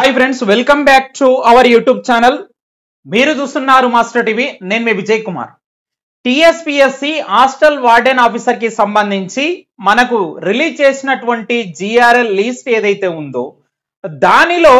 Hi friends, welcome back to our YouTube channel. మీరు చూస్తున్నారు Master TV. నేను మీ Vijay Kumar. TSPSC hostel warden officer కి సంబంధించి మనకు రిలీజ్ చేసినటువంటి జిఆర్ఎల్ లిస్ట్ ఏదైతే ఉందో దానిలో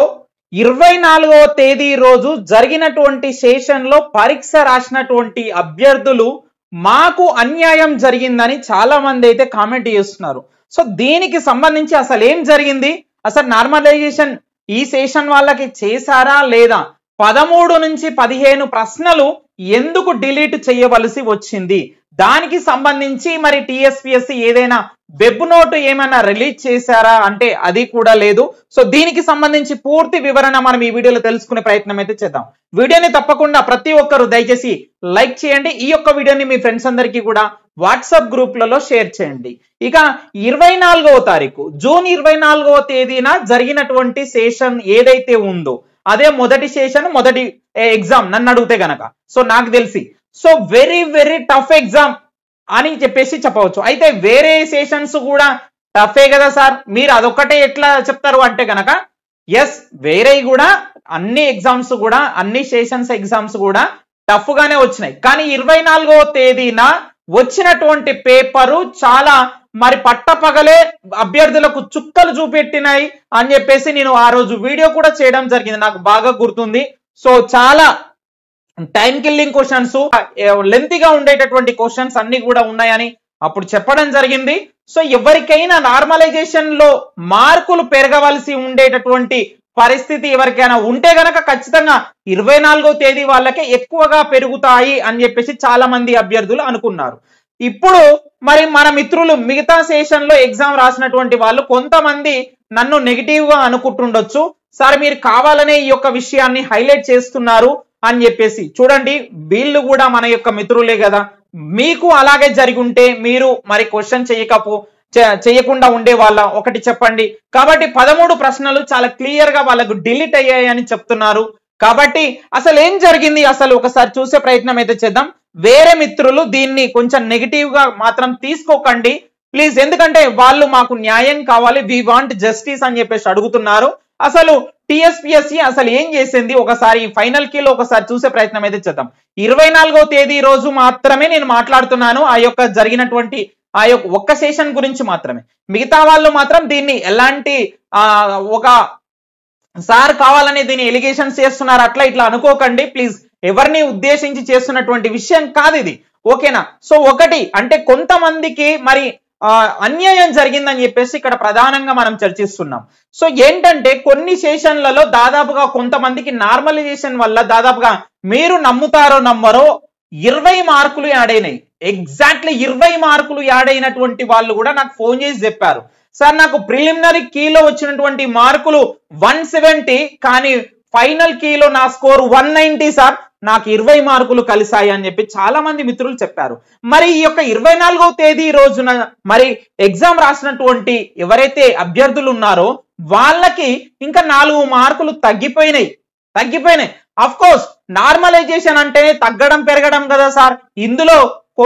24వ తేదీ రోజు జరిగినటువంటి సెషన్ లో పరీక్ష రాసినటువంటి అభ్యర్థులు మాకు అన్యాయం జరిగిందని చాలా మంది అయితే కామెంట్ చేస్తున్నారు. సో దీనికి సంబంధించి అసలు ఏం జరిగింది, అసలు నార్మలైజేషన్ ఈ సెషన్ వాళ్ళకి చేశారా లేదా, 13 నుంచి 15 ప్రశ్నలు ఎందుకు డిలీట్ చేయవలసి వచ్చింది, దానికి సంబంధించి మరి టిఎస్పిఎస్సి ఏదైనా వెబ్ నోట్ ఏమైనా రిలీజ్ చేశారా అంటే అది కూడా లేదు. సో దీనికి సంబంధించి పూర్తి వివరణ మనం ఈ వీడియోలో తెలుసుకునే ప్రయత్నం అయితే చేద్దాం. వీడియోని తప్పకుండా ప్రతి ఒక్కరు దయచేసి లైక్ చేయండి. ఈ యొక్క వీడియోని మీ ఫ్రెండ్స్ అందరికీ కూడా వాట్సాప్ గ్రూప్లలో షేర్ చేయండి. ఇక 24వ తారీఖు జూన్ 24వ తేదీన జరిగినటువంటి సెషన్ ఏదైతే ఉందో అదే మొదటి సెషన్, మొదటి ఎగ్జామ్ నన్ను అడిగితే గనక. సో నాకు తెలిసి so very very tough exam అని చెప్పేసి చెప్పవచ్చు. అయితే వేరే సెషన్స్ కూడా టఫే కదా సార్, మీరు అదొక్కటే ఎట్లా చెప్తారు అంటే గనక ఎస్, వేరే కూడా అన్ని ఎగ్జామ్స్ కూడా అన్ని సెషన్స్ ఎగ్జామ్స్ కూడా టఫ్ గానే వచ్చినాయి. కానీ 24వ తేదీన వచ్చినటువంటి పేపరు చాలా మరి పట్టపగలే అభ్యర్థులకు చుక్కలు చూపెట్టినాయి అని చెప్పేసి నేను ఆ రోజు వీడియో కూడా చేయడం జరిగింది, నాకు బాగా గుర్తుంది. సో చాలా టైం కిల్లింగ్ క్వశ్చన్స్, లెంతీగా ఉండేటటువంటి క్వశ్చన్స్ అన్ని కూడా ఉన్నాయని అప్పుడు చెప్పడం జరిగింది. సో ఎవరికైనా నార్మలైజేషన్ లో మార్కులు పెరగవలసి ఉండేటటువంటి పరిస్థితి ఎవరికైనా ఉంటే గనక ఖచ్చితంగా 24వ తేదీ వాళ్ళకే ఎక్కువగా పెరుగుతాయి అని చెప్పేసి చాలా మంది అభ్యర్థులు అనుకున్నారు. ఇప్పుడు మరి మన మిత్రులు మిగతా సెషన్ లో ఎగ్జామ్ రాసినటువంటి వాళ్ళు కొంతమంది నన్ను నెగిటివ్ గా అనుకుంటుండొచ్చు, సార్ మీరు కావాలనే ఈ యొక్క విషయాన్ని హైలైట్ చేస్తున్నారు అని చెప్పేసి. చూడండి, వీళ్ళు కూడా మన యొక్క మిత్రులే కదా, మీకు అలాగే జరిగి ఉంటే మీరు మరి క్వశ్చన్ చేయకుండా ఉండే వాళ్ళ ఒకటి చెప్పండి. కాబట్టి 13 ప్రశ్నలు చాలా క్లియర్ గా వాళ్ళకు డిలీట్ అయ్యాయి అని చెప్తున్నారు. కాబట్టి అసలు ఏం జరిగింది అసలు ఒకసారి చూసే ప్రయత్నం అయితే చేద్దాం. వేరే మిత్రులు దీన్ని కొంచెం నెగిటివ్ గా మాత్రం తీసుకోకండి ప్లీజ్, ఎందుకంటే వాళ్ళు మాకు న్యాయం కావాలి, వి వాంట్ జస్టిస్ అని చెప్పేసి అడుగుతున్నారు. అసలు టిఎస్పిఎస్సి అసలు ఏం చేసింది ఒకసారి ఫైనల్ కీలో ఒకసారి చూసే ప్రయత్నం అయితే చేద్దాం. 24వ తేదీ రోజు మాత్రమే నేను మాట్లాడుతున్నాను ఆ యొక్క జరిగినటువంటి ఆ యొక్క ఒక్క సెషన్ గురించి మాత్రమే. మిగతా వాళ్ళు మాత్రం దీన్ని ఎలాంటి ఒక సార్ కావాలని దీన్ని ఎలిగేషన్స్ చేస్తున్నారు అట్లా ఇట్లా అనుకోకండి ప్లీజ్, ఎవరిని ఉద్దేశించి చేస్తున్నటువంటి విషయం కాదు ఇది, ఓకేనా. సో ఒకటి అంటే కొంతమందికి మరి అన్యాయం జరిగిందని చెప్పేసి ఇక్కడ ప్రధానంగా మనం చర్చిస్తున్నాం. సో ఏంటంటే కొన్ని సెషన్లలో దాదాపుగా కొంతమందికి నార్మలైజేషన్ వల్ల దాదాపుగా మీరు నమ్ముతారో నమ్మరో 20 మార్కులు యాడ్ అయినాయి. ఎగ్జాక్ట్లీ 20 మార్కులు యాడ్ అయినటువంటి వాళ్ళు కూడా నాకు ఫోన్ చేసి చెప్పారు, సార్ నాకు ప్రిలిమినరీ కీలో వచ్చినటువంటి మార్కులు 170 కానీ ఫైనల్ కీలో నా స్కోర్ 190 సార్, నాకు 20 మార్కులు కలిసాయి అని చెప్పి చాలా మంది మిత్రులు చెప్పారు. మరి ఈ యొక్క 24వ తేదీ రోజున మరి ఎగ్జామ్ రాసినటువంటి ఎవరైతే అభ్యర్థులు ఉన్నారో వాళ్ళకి ఇంకా 4 మార్కులు తగ్గిపోయినాయి. అఫ్ కోర్స్ నార్మలైజేషన్ అంటే తగ్గడం పెరగడం కదా సార్, ఇందులో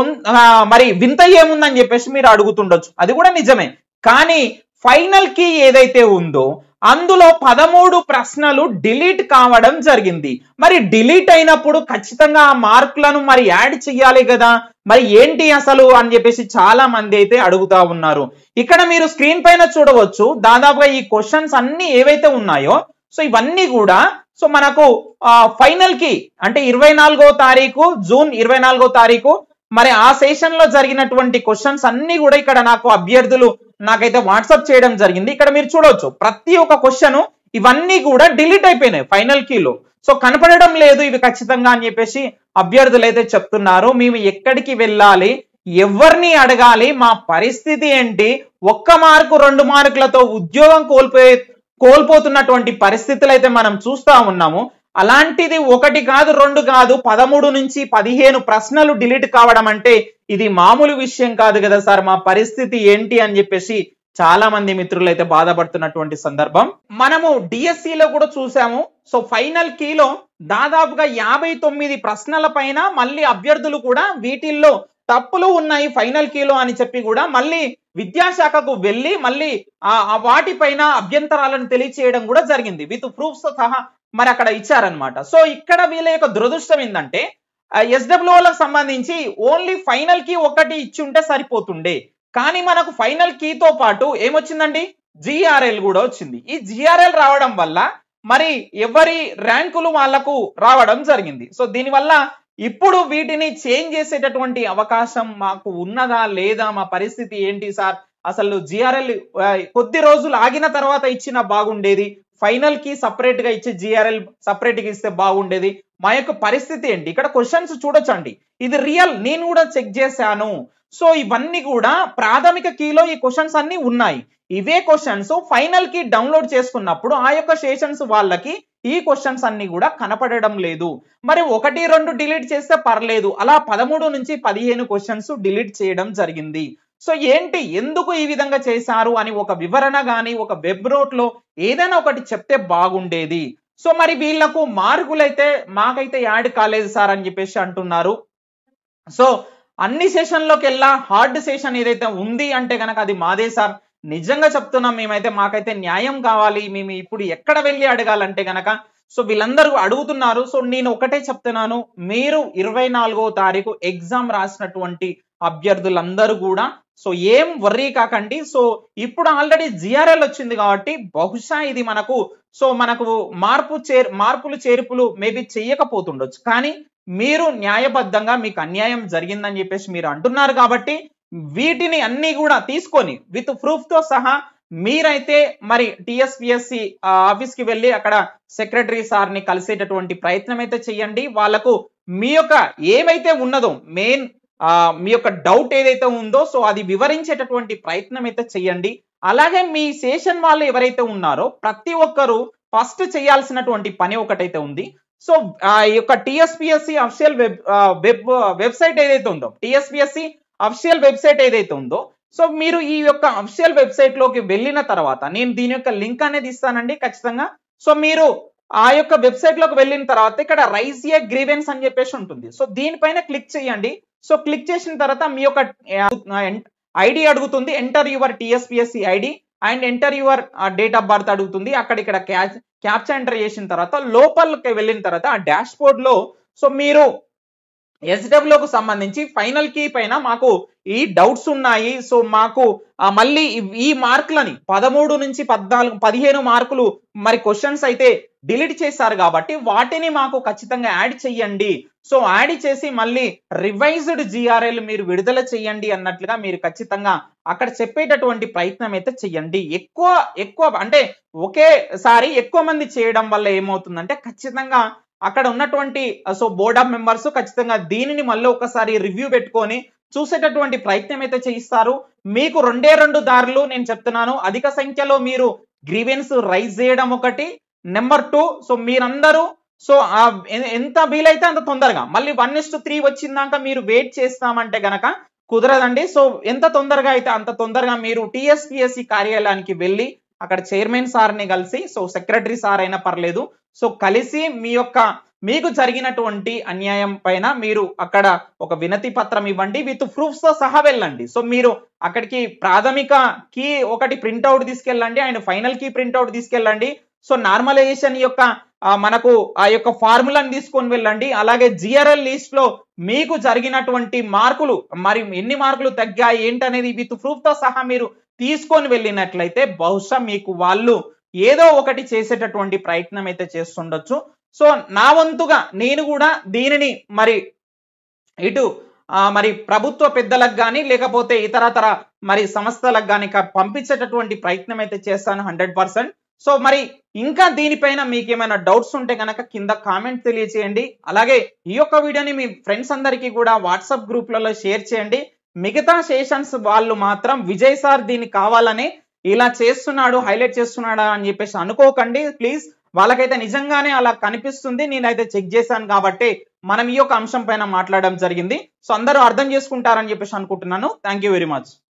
మరి వింత ఏముందని చెప్పేసి మీరు అడుగుతుండొచ్చు, అది కూడా నిజమే. కానీ ఫైనల్ కి ఏదైతే ఉందో అందులో 13 ప్రశ్నలు డిలీట్ కావడం జరిగింది. మరి డిలీట్ అయినప్పుడు ఖచ్చితంగా ఆ మార్కులను మరి యాడ్ చెయ్యాలి కదా, మరి ఏంటి అసలు అని చెప్పేసి చాలా మంది అయితే అడుగుతా ఉన్నారు. ఇక్కడ మీరు స్క్రీన్ పైన చూడవచ్చు దాదాపుగా ఈ క్వశ్చన్స్ అన్ని ఏవైతే ఉన్నాయో సో ఇవన్నీ కూడా సో మనకు ఫైనల్ కి అంటే 24వ తారీఖు జూన్ 24వ తారీఖు మరి ఆ సెషన్ లో జరిగినటువంటి క్వశ్చన్స్ అన్ని కూడా ఇక్కడ నాకు అభ్యర్థులు నాకైతే వాట్సాప్ చేయడం జరిగింది. ఇక్కడ మీరు చూడవచ్చు ప్రతి ఒక్క క్వశ్చన్ ఇవన్నీ కూడా డిలీట్ అయిపోయినాయి ఫైనల్ కీలో. సో కనపడడం లేదు ఇవి ఖచ్చితంగా అని చెప్పేసి అభ్యర్థులు అయితే చెప్తున్నారు. మేము ఎక్కడికి వెళ్ళాలి, ఎవరిని అడగాలి, మా పరిస్థితి ఏంటి, 1 మార్కు 2 మార్కులతో ఉద్యోగం కోల్పోతున్నటువంటి పరిస్థితులు అయితే మనం చూస్తా ఉన్నాము. అలాంటిది 1 కాదు 2 కాదు 13 నుంచి 15 ప్రశ్నలు డిలీట్ కావడం అంటే ఇది మామూలు విషయం కాదు కదా సార్, మా పరిస్థితి ఏంటి అని చెప్పేసి చాలా మంది మిత్రులు అయితే బాధపడుతున్నటువంటి సందర్భం మనము డిఎస్సిలో కూడా చూసాము. సో ఫైనల్ కీలో దాదాపుగా 59 ప్రశ్నల పైన మళ్ళీ అభ్యర్థులు కూడా వీటిల్లో తప్పులు ఉన్నాయి ఫైనల్ కీలో అని చెప్పి కూడా మళ్ళీ విద్యాశాఖకు వెళ్ళి మళ్ళీ వాటిపైన అభ్యంతరాలను తెలియచేయడం కూడా జరిగింది విత్ ప్రూఫ్స్ తో సహా మరి అక్కడ ఇచ్చారనమాట. సో ఇక్కడ వీళ్ళ యొక్క దురదృష్టం ఏంటంటే ఎస్డబ్ల్యూఓలకు సంబంధించి ఓన్లీ ఫైనల్ కీ ఒకటి ఇచ్చి ఉంటే సరిపోతుండే, కానీ మనకు ఫైనల్ కీతో పాటు ఏమొచ్చిందండి, జిఆర్ఎల్ కూడా వచ్చింది. ఈ జిఆర్ఎల్ రావడం వల్ల మరి ఎవరి ర్యాంకులు వాళ్లకు రావడం జరిగింది. సో దీనివల్ల ఇప్పుడు వీటిని చేంజ్ చేసేటటువంటి అవకాశం మాకు ఉన్నదా లేదా, మా పరిస్థితి ఏంటి సార్, అసలు జిఆర్ఎల్ కొద్ది రోజులు ఆగిన తర్వాత ఇచ్చినా బాగుండేది, ఫైనల్ కి సపరేట్ గా ఇచ్చి జిఆర్ఎల్ సపరేట్ గా ఇస్తే బాగుండేది, మా యొక్క పరిస్థితి ఏంటి. ఇక్కడ క్వశ్చన్స్ చూడొచ్చండి, ఇది రియల్, నేను కూడా చెక్ చేశాను. సో ఇవన్నీ కూడా ప్రాథమిక కీలో ఈ క్వశ్చన్స్ అన్ని ఉన్నాయి. ఇవే క్వశ్చన్స్ ఫైనల్ కి డౌన్లోడ్ చేసుకున్నప్పుడు ఆ యొక్క సెషన్స్ వాళ్ళకి ఈ క్వశ్చన్స్ అన్ని కూడా కనపడడం లేదు. మరి 1-2 డిలీట్ చేస్తే పర్లేదు, అలా 13 నుంచి 15 క్వశ్చన్స్ డిలీట్ చేయడం జరిగింది. సో ఏంటి, ఎందుకు ఈ విధంగా చేశారు అని ఒక వివరణ గాని ఒక వెబ్ నోట్ లో ఏదైనా ఒకటి చెప్తే బాగుండేది. సో మరి వీళ్లకు మార్కులైతే మాకైతే యాడ్ కాలేదు సార్ అని చెప్పేసి అంటున్నారు. సో అన్ని సెషన్లోకి వెళ్ళా హార్డ్ సెషన్ ఏదైతే ఉంది అంటే కనుక అది మాదే సార్. నిజంగా చెప్తున్నాం, మేమైతే మాకైతే న్యాయం కావాలి, మేము ఇప్పుడు ఎక్కడ వెళ్ళి అడగాలంటే గనక. సో వీళ్ళందరూ అడుగుతున్నారు. సో నేను ఒకటే చెప్తున్నాను, మీరు 24వ తారీఖు ఎగ్జామ్ రాసినటువంటి అభ్యర్థులందరూ కూడా సో ఏం వర్రీ కాకండి. సో ఇప్పుడు ఆల్రెడీ జిఆర్ఎల్ వచ్చింది కాబట్టి బహుశా ఇది మనకు మార్పులు చేర్పులు మేబీ చెయ్యకపోతుండొచ్చు, కానీ మీరు న్యాయబద్ధంగా మీకు అన్యాయం జరిగిందని చెప్పేసి మీరు అంటున్నారు కాబట్టి వీటిని అన్ని కూడా తీసుకొని విత్ ప్రూఫ్ తో సహా మీరైతే మరి టిఎస్పిఎస్సి ఆఫీస్ కి వెళ్ళి అక్కడ సెక్రటరీ సార్ ని కలిసేటటువంటి ప్రయత్నం అయితే చెయ్యండి. వాళ్ళకు మీ యొక్క ఏమైతే ఉన్నదో మెయిన్ మీ యొక్క డౌట్ ఏదైతే ఉందో సో అది వివరించేటటువంటి ప్రయత్నం అయితే చెయ్యండి. అలాగే మీ సెషన్ వాళ్ళు ఎవరైతే ఉన్నారో ప్రతి ఒక్కరు ఫస్ట్ చేయాల్సినటువంటి పని ఒకటైతే ఉంది. సో ఈ యొక్క టిఎస్పిఎస్సి అఫీషియల్ వెబ్సైట్ ఏదైతే ఉందో, టిఎస్పిఎస్సి అఫీషియల్ వెబ్సైట్ ఏదైతే ఉందో, సో మీరు ఈ యొక్క అఫీషియల్ వెబ్సైట్ లోకి వెళ్ళిన తర్వాత నేను దీని యొక్క లింక్ అనేది ఇస్తానండి ఖచ్చితంగా. సో మీరు ఆ యొక్క వెబ్సైట్ లోకి వెళ్ళిన తర్వాత ఇక్కడ రైజ్ ఏ గ్రీవెన్స్ అని చెప్పేసి ఉంటుంది. సో దీనిపైన క్లిక్ చేయండి. సో క్లిక్ చేసిన తర్వాత మీ యొక్క ఐడి అడుగుతుంది, enter your TSPSC ID and enter your date of birth అడుగుతుంది. అక్కడ ఇక్కడ క్యాప్చా ఎంటర్ చేసిన తర్వాత లోపలికి వెళ్ళిన తర్వాత ఆ డాష్ బోర్డ్ లో సో మీరు ఎస్డబ్ల్యూకు సంబంధించి ఫైనల్ కీ పైన మాకు ఈ డౌట్స్ ఉన్నాయి, సో మాకు మళ్ళీ ఈ మార్కులని 13 నుంచి 14 15 మార్కులు మరి క్వశ్చన్స్ అయితే డిలీట్ చేశారు కాబట్టి వాటిని మాకు ఖచ్చితంగా యాడ్ చెయ్యండి. సో యాడ్ చేసి మళ్ళీ రివైజ్డ్ జిఆర్ఎల్ మీరు విడుదల చెయ్యండి అన్నట్లుగా మీరు ఖచ్చితంగా అక్కడ చెప్పేటటువంటి ప్రయత్నం అయితే చెయ్యండి. ఎక్కువ అంటే ఒకేసారి ఎక్కువ మంది చేయడం వల్ల ఏమవుతుందంటే ఖచ్చితంగా అక్కడ ఉన్నటువంటి సో బోర్డ్ ఆఫ్ మెంబర్స్ ఖచ్చితంగా దీనిని మళ్ళీ ఒకసారి రివ్యూ పెట్టుకొని చూసేటటువంటి ప్రయత్నం అయితే చేయిస్తారు. మీకు 2 దారులు నేను చెప్తున్నాను. అధిక సంఖ్యలో మీరు గ్రీవెన్స్ రైజ్ చేయడం ఒకటి, నెంబర్ 2 సో మీరందరూ సో ఎంత వీలైతే అంత తొందరగా మళ్ళీ 1:3 వచ్చిందాక మీరు వెయిట్ చేస్తామంటే గనక కుదరదండి. సో ఎంత తొందరగా అయితే అంత తొందరగా మీరు టిఎస్పిఎస్సి కార్యాలయానికి వెళ్ళి అక్కడ చైర్మన్ సార్ని కలిసి సో సెక్రటరీ సార్ అయినా పర్లేదు సో కలిసి మీకు జరిగినటువంటి అన్యాయం పైన మీరు అక్కడ ఒక వినతి పత్రం ఇవ్వండి, విత్ ప్రూఫ్స్ తో సహా వెళ్ళండి. సో మీరు అక్కడికి ప్రాథమిక కీ ఒకటి ప్రింట్అవుట్ తీసుకెళ్ళండి అండ్ ఫైనల్ కీ ప్రింట్అవుట్ తీసుకెళ్ళండి. సో నార్మలైజేషన్ యొక్క మనకు ఆ యొక్క ఫార్ములాని తీసుకొని వెళ్ళండి. అలాగే జిఆర్ఎల్ లిస్ట్ లో మీకు జరిగినటువంటి మార్కులు మరి ఎన్ని మార్కులు తగ్గాయి ఏంటనేది విత్ ప్రూఫ్ తో సహా మీరు తీసుకొని వెళ్ళినట్లయితే బహుశా మీకు వాళ్ళు ఏదో ఒకటి చేసేటటువంటి ప్రయత్నం అయితే చేస్తుండొచ్చు. సో నా వంతుగా నేను కూడా దీనిని మరి ఇటు మరి ప్రభుత్వ పెద్దలకు కానీ లేకపోతే ఇతరతర మరి సంస్థలకు కానీ పంపించేటటువంటి ప్రయత్నం అయితే చేస్తాను 100%. సో మరి ఇంకా దీనిపైన మీకు ఏమైనా డౌట్స్ ఉంటే కనుక కింద కామెంట్ తెలియచేయండి. అలాగే ఈ యొక్క వీడియోని మీ ఫ్రెండ్స్ అందరికీ కూడా వాట్సాప్ గ్రూప్లలో షేర్ చేయండి. మిగతా సెషన్స్ వాళ్ళు మాత్రం విజయ్ సార్ దీన్ని కావాలని ఇలా చేస్తున్నాడు, హైలైట్ చేస్తున్నాడా అని చెప్పేసి అనుకోకండి ప్లీజ్. వాళ్ళకైతే నిజంగానే అలా కనిపిస్తుంది, నేనైతే చెక్ చేశాను కాబట్టి మనం ఈ యొక్క అంశం పైన మాట్లాడడం జరిగింది. సో అందరూ అర్థం చేసుకుంటారని చెప్పేసి అనుకుంటున్నాను. Thank you very much.